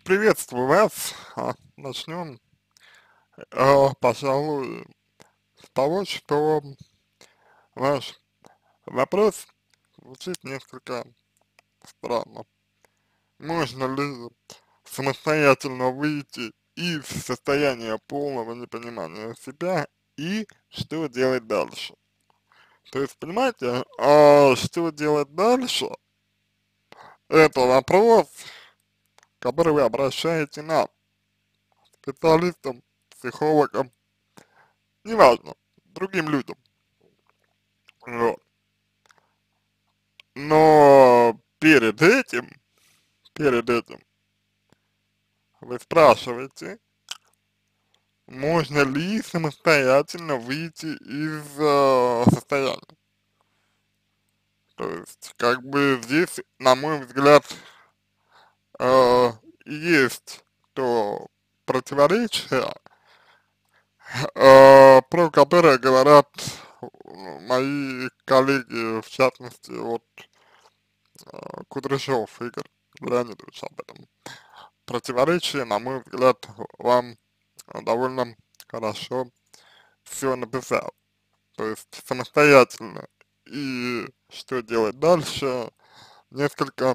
Приветствую вас. Начнем, пожалуй, с того, что ваш вопрос звучит несколько странно. Можно ли самостоятельно выйти из состояния полного непонимания себя и что делать дальше? То есть, понимаете, что делать дальше, это вопрос, который вы обращаете нам, специалистам, психологам, неважно, другим людям. Вот. Но перед этим вы спрашиваете, можно ли самостоятельно выйти из состояния. То есть, как бы здесь, на мой взгляд, э, есть то противоречие, про которое говорят мои коллеги, в частности, вот Кудряшов Игорь Леонидович об этом. Противоречие, на мой взгляд, вам довольно хорошо все написал. То есть самостоятельно и что делать дальше несколько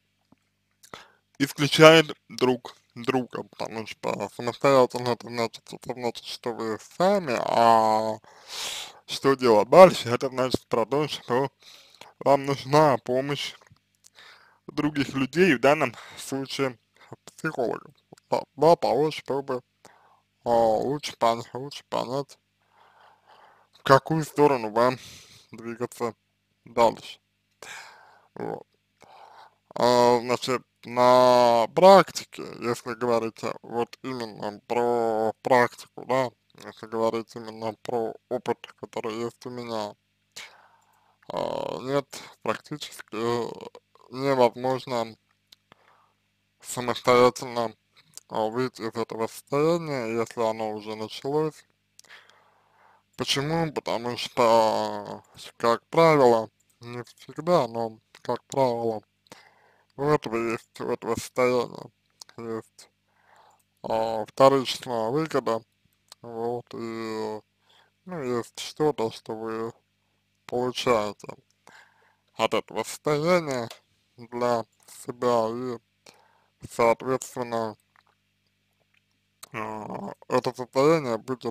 исключает друг друга, потому что самостоятельно это значит, что вы сами, а что делать дальше, это значит про то, что вам нужна помощь других людей, в данном случае психологов, для того, чтобы лучше понять, в какую сторону вам двигаться дальше. Вот. Значит, на практике, если говорить вот именно про практику, да, если говорить именно про опыт, который есть у меня, нет, практически невозможно самостоятельно выйти из этого состояния, если оно уже началось. Почему? Потому что, как правило, не всегда, но, как правило, у этого состояния есть вторичная выгода, вот, и, ну, есть что-то, что вы получаете от этого состояния для себя, и, соответственно, это состояние будет,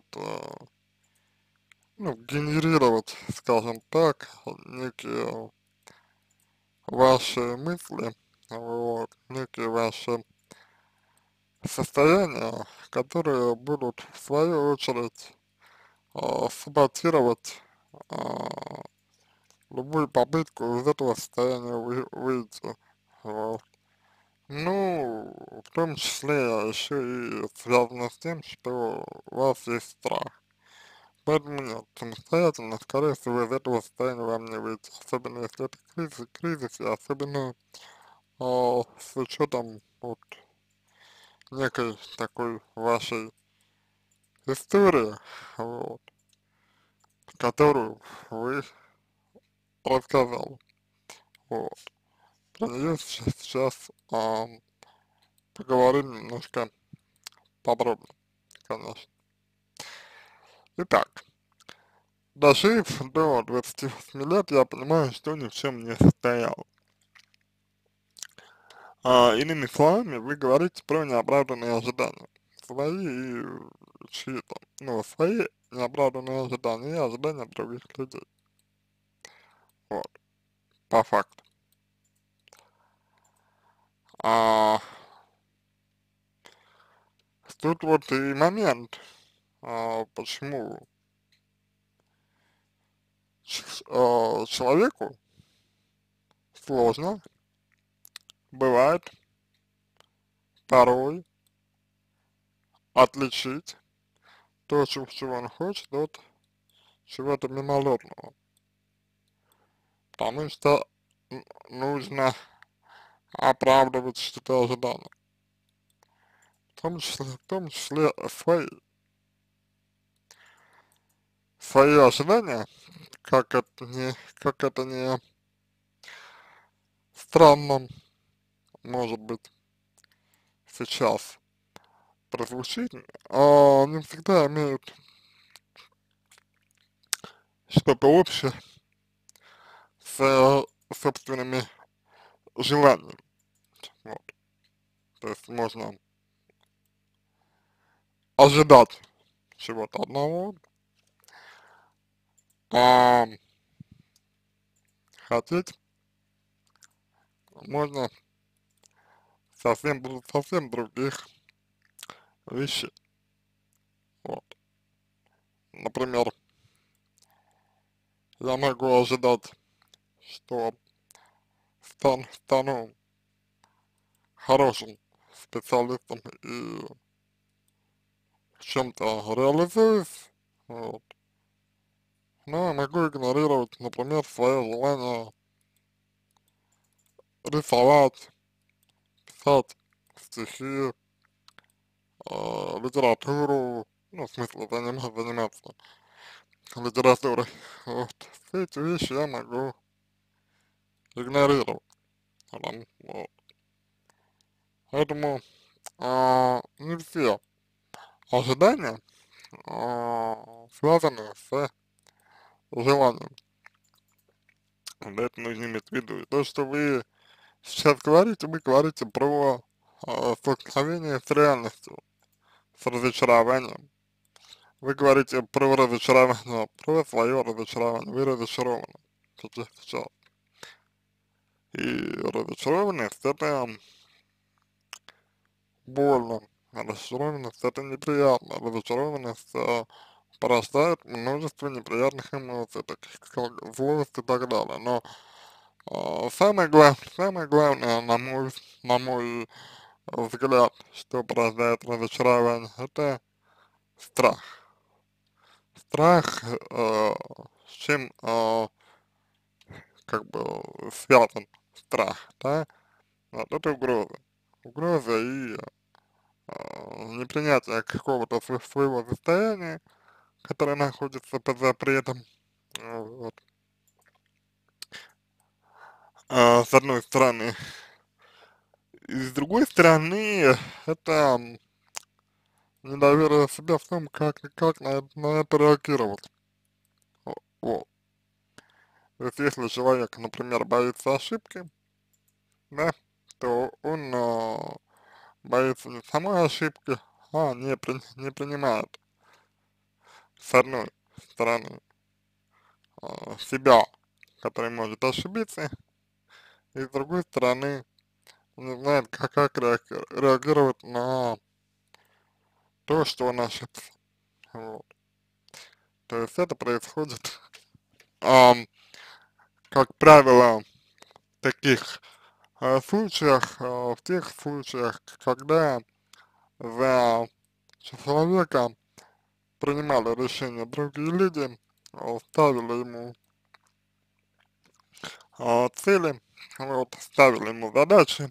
ну, генерировать, скажем так, некие ваши мысли, вот, некие ваши состояния, которые будут в свою очередь саботировать а, любую попытку из этого состояния выйти. Вот. Ну, в том числе еще и связано с тем, что у вас есть страх. Поэтому нет, самостоятельно, скорее всего, из этого состояния вам не выйти. Особенно если это кризис, и особенно с учетом вот некой такой вашей истории, вот, которую вы рассказали. Вот. Про нее сейчас поговорим немножко подробно, конечно. Итак, дожив до 28 лет, я понимаю, что ни в чем не состоял. Иными словами, вы говорите про неоправданные ожидания. Свои и чьи-то. Ну, свои неоправданные ожидания и ожидания других людей. Вот, по факту. А, Тут вот и момент, почему человеку сложно бывает порой отличить то, чего он хочет, от чего-то мимолетного. Потому что нужно оправдывать что-то ожидания. В том числе свои ожидания, как это не странно может быть, сейчас прозвучит, не всегда имеют что-то общее с собственными желаниями. Вот. То есть можно ожидать чего-то одного, а хотеть можно совсем других вещей. Вот. Например, я могу ожидать, что стану хорошим специалистом и в чем-то реализуюсь, вот. Но я могу игнорировать, например, свое желание рисовать, писать стихи, литературу, ну, в смысле, заниматься литературой. Вот. Все эти вещи я могу игнорировать. Вот. Поэтому не все ожидания связаны с желанием. Вот это нужно иметь в виду. И то, что вы сейчас говорите, вы говорите про столкновение с реальностью, с разочарованием. Вы говорите про разочарование, про свое разочарование. Вы разочарованы сейчас. И разочарованность это больно, разочарованность это неприятно, разочарованность порождает множество неприятных эмоций, таких как злость и так далее. Но самое главное, на мой взгляд, что порождает разочарование, это страх. Страх, с чем как бы связан страх, да, вот это угроза. Угроза и непринятие какого-то своего состояния, которое находится под запретом, вот, с одной стороны. И с другой стороны, это недоверие себя в том, как на это реагировать. Вот. То есть, если человек, например, боится ошибки, да, то он боится не самой ошибки, а не принимает с одной стороны себя, который может ошибиться, и с другой стороны не знает, как реагировать на то, что он ошибся. Вот. То есть это происходит, ам, как правило, в таких случаях, в тех случаях, когда за человека принимали решения другие люди, ставили ему цели, вот, ставили ему задачи,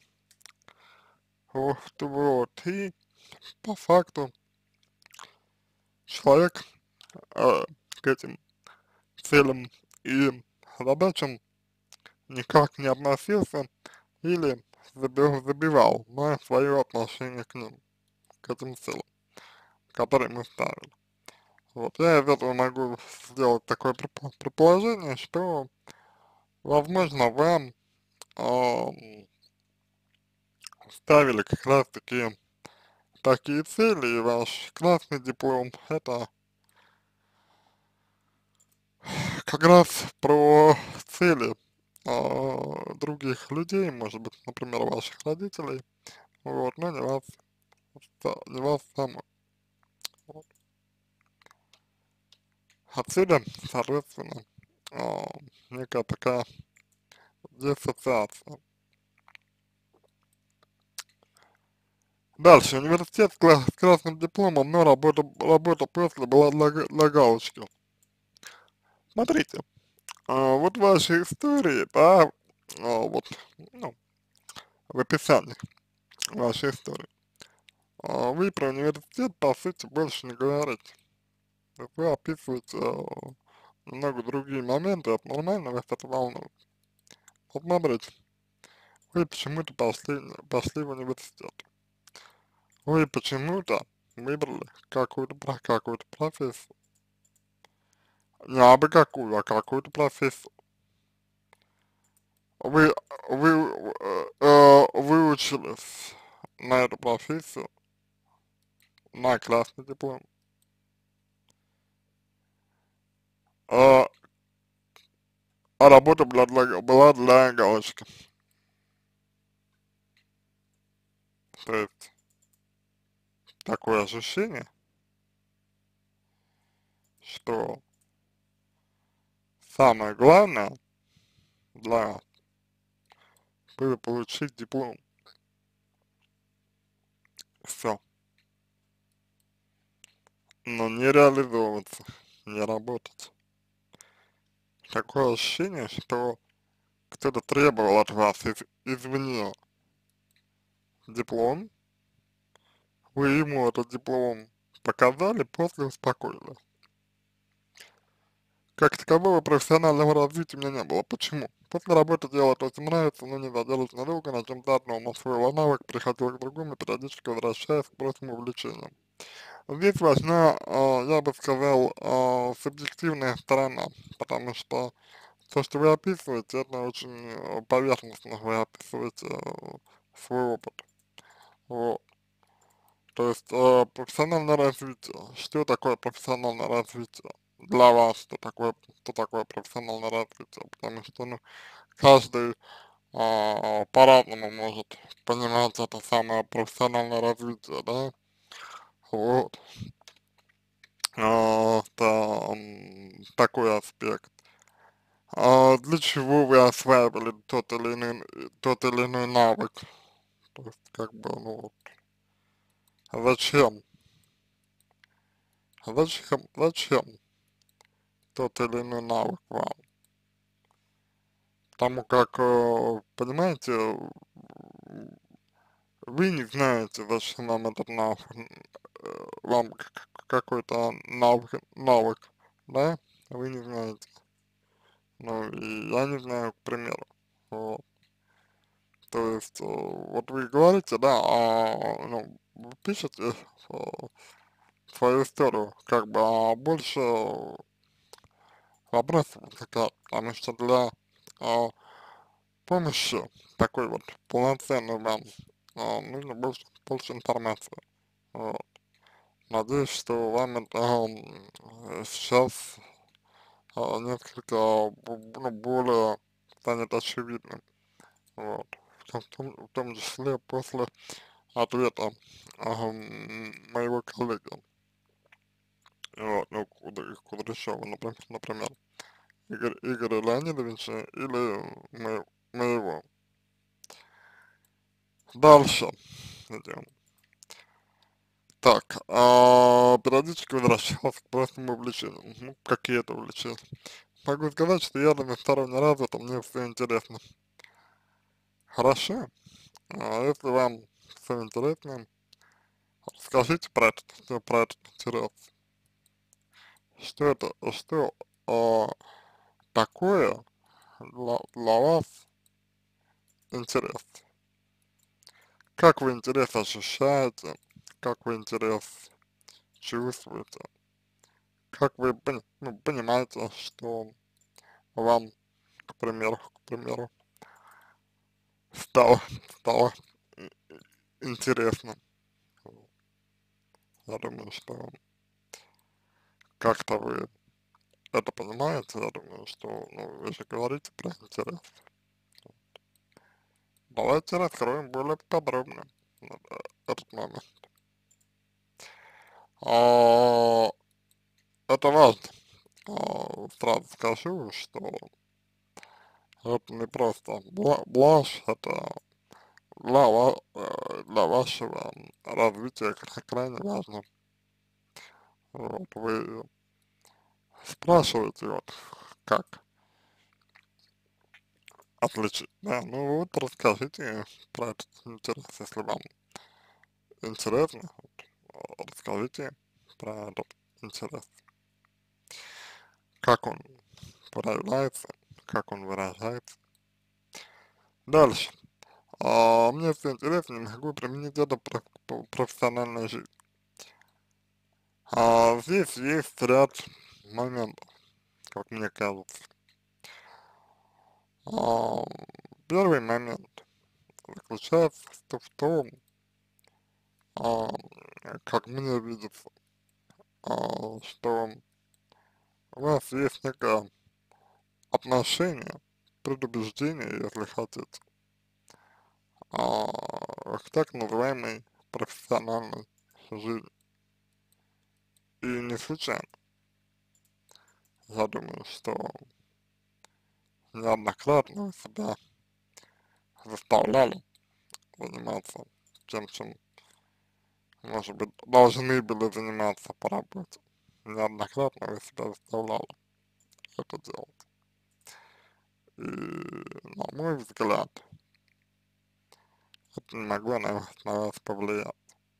вот, и по факту человек к этим целям и задачам никак не относился или забивал на свое отношение к ним, к этим целям, которые мы ставили. Вот, я из этого могу сделать такое предположение, что, возможно, вам ставили как раз таки такие цели, и ваш красный диплом это как раз про цели других людей, может быть, например, ваших родителей, вот, но не вас самой. Вот. Отсюда, соответственно, а, некая такая диссоциация. Дальше, университет с красным дипломом, но работа после была для галочки. Смотрите, вот в вашей истории, да, вот, ну, в описании вашей истории, вы про университет, по сути, больше не говорите. То есть вы описываете немного другие моменты, это нормально, вас это волнует. Вот смотрите, вы почему-то пошли в университет. вы почему-то выбрали какую-то профессию, не абы какую, а какую-то профессию. Вы, выучились на эту профессию на красный диплом, а, а работа была для галочки. То есть такое ощущение, что самое главное для вас было получить диплом. Все. Но не реализовываться, не работать. Такое ощущение, что кто-то требовал от вас извне диплом, вы ему этот диплом показали, после успокоились. Как такового профессионального развития у меня не было. Почему? После работы делать то, что нравится, но не задерживать надолго на чем-то одном, освоила навык, переходила к другому, периодически возвращаясь к прошлым увлечениям. Здесь важна, я бы сказал, субъективная сторона, потому что то, что вы описываете, это очень поверхностно вы описываете свой опыт. Вот. То есть профессиональное развитие. Что такое профессиональное развитие? Для вас, что такое профессиональное развитие? Потому что, ну, каждый по-разному может понимать это самое профессиональное развитие, да? Вот. Такой аспект. Для чего вы осваивали тот или иной навык? То есть, как бы, ну, вот, зачем? Зачем тот или иной навык вам? Потому как, понимаете, вы не знаете, зачем вам этот навык, вам какой-то навык, да? Вы не знаете. Ну, и я не знаю, к примеру. Вот. То есть, вот вы говорите, да, ну, вы пишете э, свою историю, как бы, а больше вопросов возникает, потому что для а, помощи такой вот полноценной вам нужно больше информации. Вот. Надеюсь, что вам это сейчас несколько ну, более станет очевидным. Вот. В том числе после ответа моего коллеги, вот, ну, Кудряшова, например, Игоря Леонидовича или моего. Дальше идем. Так, периодически возвращался к простым увлечениям. Ну, какие это увлечения? Могу сказать, что я разносторонне развит, мне все интересно. Хорошо, если вам все интересно, расскажите про этот интерес. Что такое для вас интерес? Как вы интерес ощущаете? Как вы интерес чувствуете? Как вы ну, понимаете, что вам, к примеру, стало интересно? Я думаю, что как-то вы это понимаете, я думаю, что, ну, вы же говорите про интерес. Давайте раскроем более подробно этот момент. А, это важно. Сразу скажу, что это не просто блажь, это для вашего развития крайне важно. Вот вы спрашиваете, вот, как отличить, да, ну вот расскажите про этот интерес, если вам интересно, вот, расскажите про этот интерес, как он проявляется, как он выражается. Дальше. Мне все интересно, не могу применить это профессиональной жизни. Здесь есть ряд моментов, как мне кажется. А, Первый момент заключается в том, а, как мне видится, что у вас есть некое отношение, предубеждение, если хотите, к так называемой профессиональной жизни. И не случайно, я думаю, что неоднократно вы себя заставляли заниматься тем, чем, может быть, должны были заниматься по работе. Неоднократно вы себя заставляли это делать. И, на мой взгляд, это не могло на вас повлиять.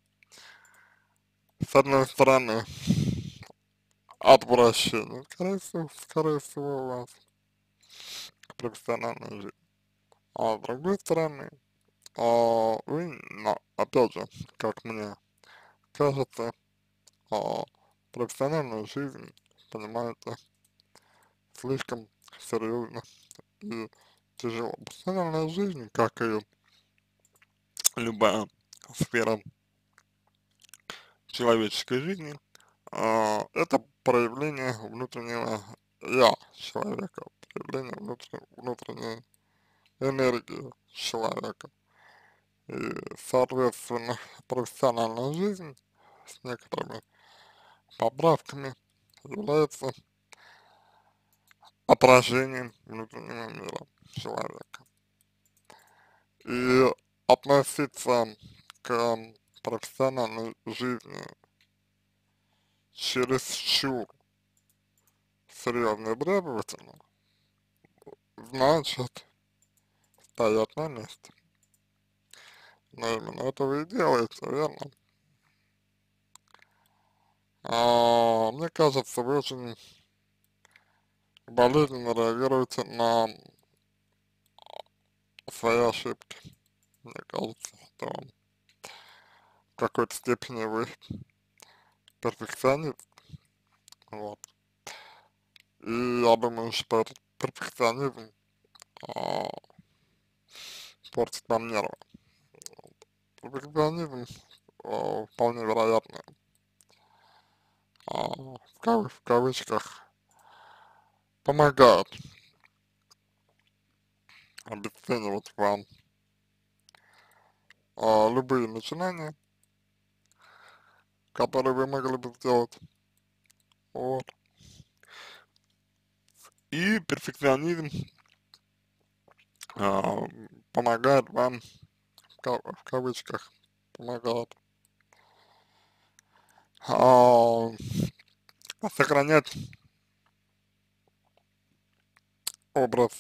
С одной стороны, отвращение, скорее всего, у вас к профессиональной жизни. А с другой стороны, вы, опять же, как мне кажется, а, профессиональную жизнь понимаете слишком серьезно и тяжело. Профессиональная жизнь, как и любая сфера человеческой жизни, это проявление внутреннего я человека, проявление внутренней энергии человека. И, соответственно, профессиональная жизнь с некоторыми поправками является отражением внутреннего мира человека. И относиться к профессиональной жизни чересчур серьезно и требовательно значит стоять на месте. Но именно это вы и делаете, верно? Мне кажется, вы очень болезненно реагируете на свои ошибки. Мне кажется, что в какой-то степени вы перфекционист. Вот. И я думаю, что этот перфекционизм а, портит вам нервы. Перфекционизм вполне вероятно в кавычках помогает обесценивать вам любые начинания, которые вы могли бы сделать. Вот. И перфекционизм а, помогает вам, в кавычках, помогает а, сохранять образ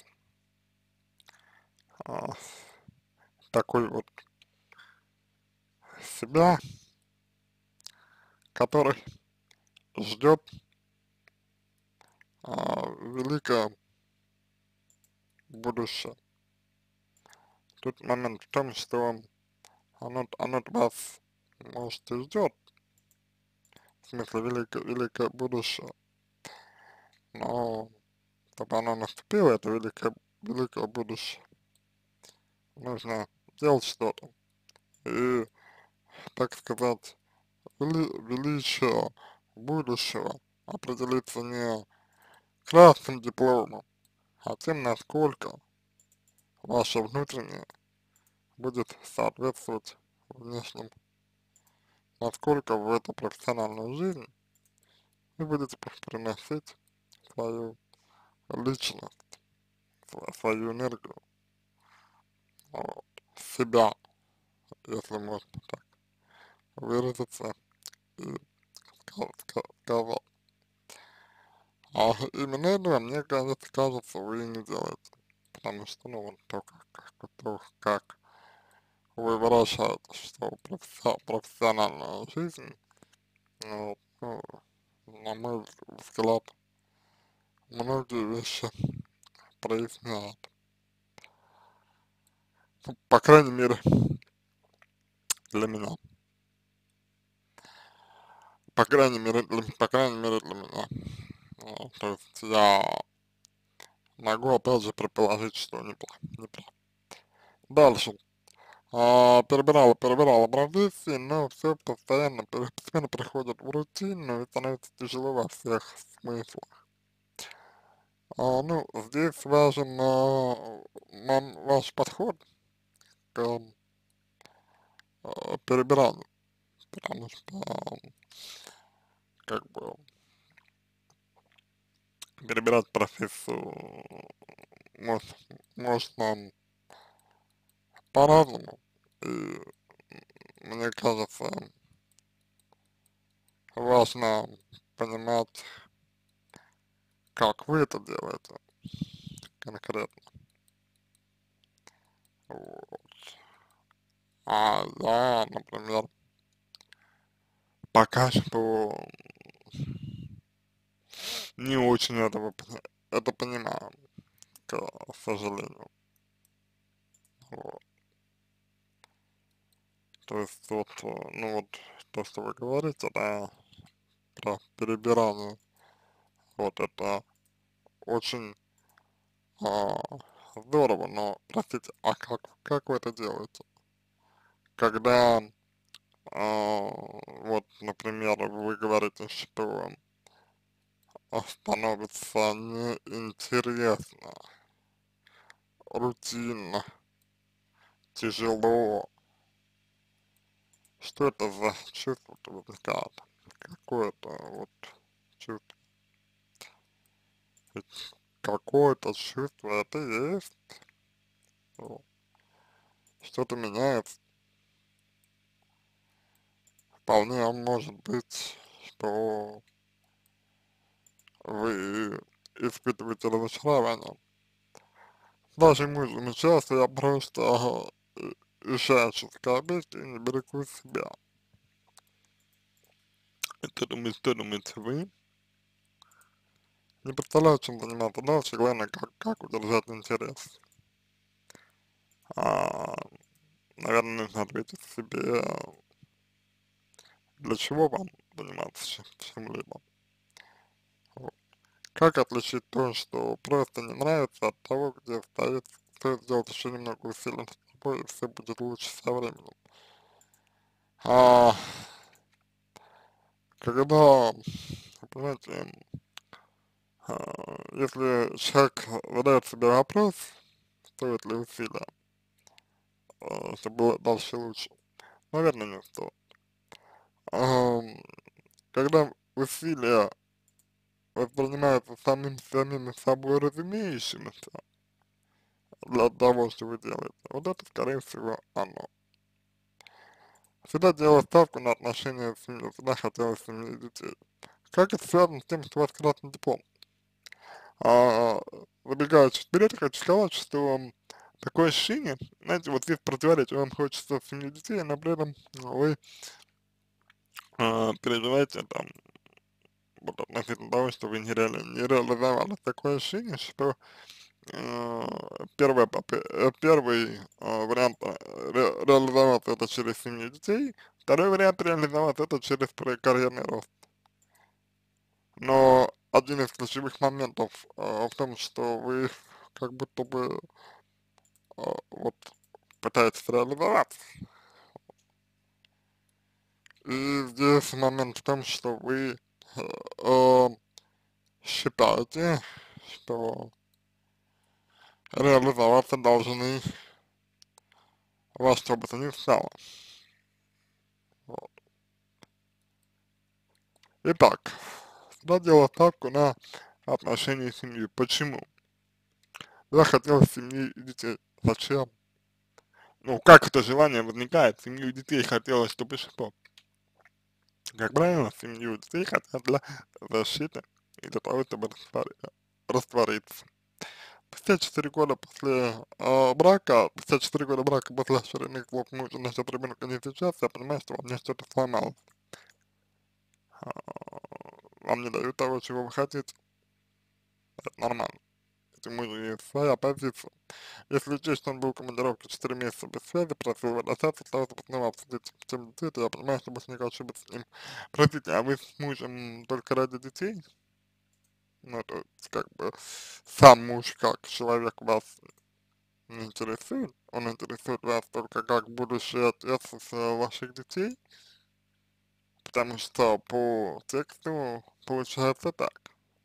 а, такой вот себя, который ждет великое будущее. Тут момент в том, что оно вас, может, и ждет, в смысле великое будущее, но чтобы оно наступило, это великое будущее, нужно делать что-то. И, так сказать, величие будущего определится не красным дипломом, а тем, насколько ваше внутреннее будет соответствовать внешнему, насколько в эту профессиональную жизнь вы будете приносить свою личность, свою энергию, вот, себя, если можно так выразиться и сказать. Именно этого, мне кажется, вы и не делаете, потому что, ну, вот то, как вы выражаете, что профессиональная жизнь, вот, ну, на мой взгляд, многие вещи проясняет. Ну, по крайней мере, для меня. по крайней мере для меня. То есть я могу опять же предположить, что не прав. Дальше. Перебирала профессии, но все постепенно приходит в рутину и становится тяжело во всех смыслах. Ну, здесь важен ваш подход к перебиранию, потому что, как бы, перебирать профессию может, можно по-разному. И мне кажется, важно понимать, как вы это делаете конкретно. Вот. Я, например, пока что не очень это понимаю, к сожалению. Вот. То есть вот, ну вот, то, что вы говорите, да, про перебирание, вот это очень а, здорово, но, простите, а как вы это делаете? Когда, вот, например, вы говорите, что становится неинтересно, рутинно, тяжело, что это за чувство-то возникает? Какое-то вот чувство, ведь какое-то чувство это есть, вот. Что-то меняется. Вполне может быть, что вы испытываете разочарование. Даже мыслями часто я просто решаю скорбеть и не берегу себя. Что думаете вы? Не представляю, чем заниматься дальше, главное, как удержать интерес. А, наверное, нужно ответить себе, для чего вам заниматься чем-либо. Вот. Как отличить то, что просто не нравится, от того, где стоит сделать еще немного усилий над собой, и все будет лучше со временем. А, когда, понимаете, если человек задает себе вопрос, стоит ли усилия, чтобы было дальше лучше, наверное, не стоит. Ам, когда усилия воспринимаются самим собой разумеющимися для того, что вы делаете, вот это, скорее всего, оно. Всегда делала ставку на отношения с семьей, всегда хотела семьи и детей. Как это связано с тем, что у вас красный диплом? А, Забегая чуть вперед, я хочу сказать, что такое ощущение, знаете, вот есть противоречие, вам хочется семьи детей, но при этом вы переживаете там вот относительно того, что вы не реализовали. Такое ощущение, что первый вариант реализоваться это через семью детей, второй вариант реализоваться это через карьерный рост. Но один из ключевых моментов в том, что вы как будто бы вот пытаетесь реализоваться. И здесь момент в том, что вы э, считаете, что реализоваться должны во что бы то ни стало. Вот. Итак, всегда делаю ставку на отношения с семьей. Почему? Я хотел семьи и детей. Зачем? Ну, как это желание возникает? Семью и детей хотелось, чтобы что? Как правило, семью и детей хотят для защиты и для того, чтобы раствориться. 54 года после брака, 54 года брака после очередных двух мужчин насчет ребенка не сейчас, я понимаю, что во мне что-то сломалось. А, Вам не дают того, чего вы хотите. Это нормально. быть, у мужа есть своя позиция. Если учесть, что он был в командировке 4 месяца без связи, просил его достаться, сразу снова обсудить тему детей, то я понимаю, что больше не хочу быть с ним. Простите, а вы с мужем только ради детей? Ну, то есть, как бы, сам муж как человек вас не интересует, он интересует вас только как будущий отец ваших детей, потому что по тексту получается так.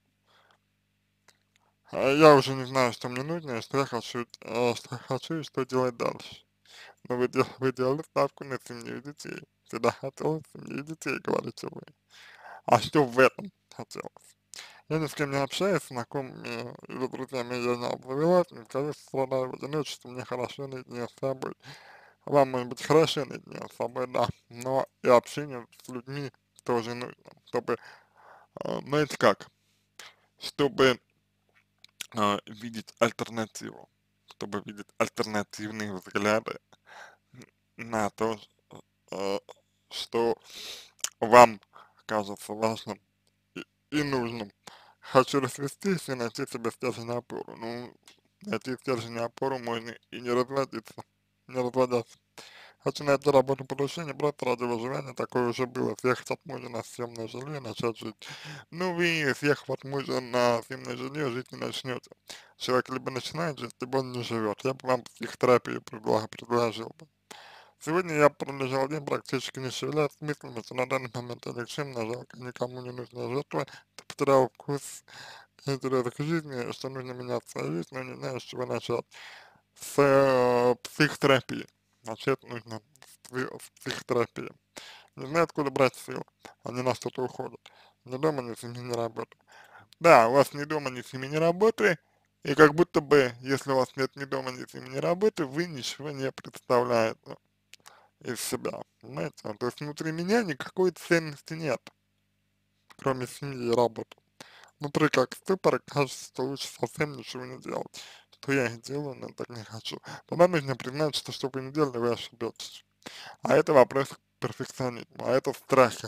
Я уже не знаю, что мне нужно, и что я хочу и что делать дальше. Но вы делали ставку на семью и детей. Всегда хотела семью и детей, говорите вы. А что в этом хотелось? Я ни с кем не общаюсь, знакомыми или друзьями я не обзавелась, не скажу, что страдаю в одиночестве, мне хорошо наедине с собой. Вам может быть хорошо наедине с собой, да, но и общение с людьми тоже нужно, чтобы, знаете как, чтобы видеть альтернативу, чтобы видеть альтернативные взгляды на то, э, что вам кажется важным и нужным. Хочу развестись и найти себе стержень опору. Ну, найти стержень опору можно и не разводиться, не разводясь. Хочу найти работу по душе, не просто ради выживания, такое уже было, съехать от мужа на съемное жилье и начать жить. Ну, вы, съехав от мужа на съемное жилье, жить не начнете. Человек либо начинает жить, либо он не живет. Я бы вам психотерапию предложил бы. Сегодня я пролежал день, практически не шевелясь с мыслями, что на данный момент я никчемная, жалко, никому не нужная жертва, ты потерял вкус и интерес к жизни, что нужно менять свою жизнь, но не знаю, с чего начать. С психотерапии. Начать нужно с психотерапии. Не знаю, откуда брать силы, они на что-то уходят. Ни дома, ни семьи, ни работы. Да, у вас ни дома, ни семьи, ни работы, и как будто бы, если у вас нет ни дома, ни семьи, ни работы, вы ничего не представляете из себя, понимаете? То есть внутри меня никакой ценности нет, кроме семьи и работы. Внутри как ступор, кажется, что лучше совсем ничего не делать. Что я и делаю, но так не хочу. Тогда нужно признать, что вы не делали, вы ошибетесь. А это вопрос к перфекционизму, а это страхи.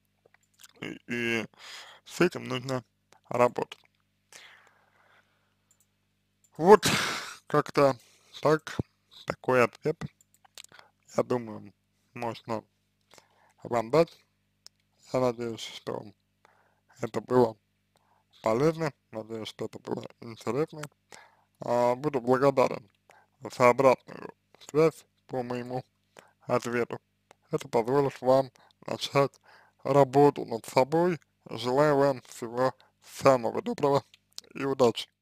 И с этим нужно работать. Вот как-то так, такой ответ, я думаю, можно вам дать. Я надеюсь, что это было полезно, надеюсь, что это было интересно. Буду благодарен за обратную связь по моему ответу. Это позволит вам начать работу над собой. Желаю вам всего самого доброго и удачи.